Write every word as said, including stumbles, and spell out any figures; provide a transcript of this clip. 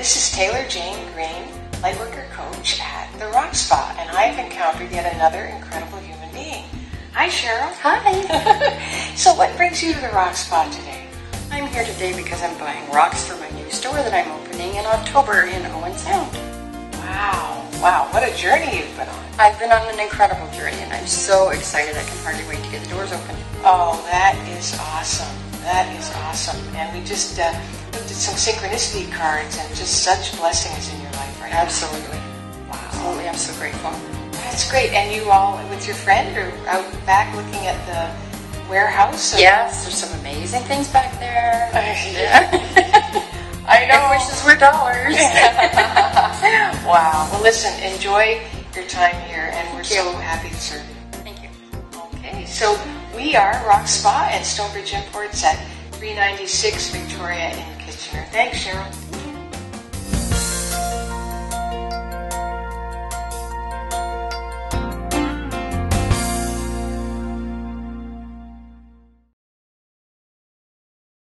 This is Taylor Jane Green, Lightworker Coach at the Rock Spa, and I have encountered yet another incredible human being. Hi, Cheryl. Hi. So what brings you to the Rock Spa today? I'm here today because I'm buying rocks for my new store that I'm opening in October in Owen Sound. Wow. Wow, what a journey you've been on. I've been on an incredible journey, and I'm so excited. I can hardly wait to get the doors open. Oh, that is awesome. That is awesome. And we just uh, looked at some synchronicity cards and just such blessings in your life right now. Absolutely. Wow. Absolutely. I'm so grateful. That's great. And you all with your friend or out back looking at the warehouse? Yes, there's some amazing things back there. I know. I wishes were dollars. Wow. Well, listen, enjoy your time here, and we're Thank so you. happy to serve you. Thank you. Okay, so we are Rock Spa and Stonebridge Imports at three ninety-six Victoria in Kitchener. Thanks, Cheryl.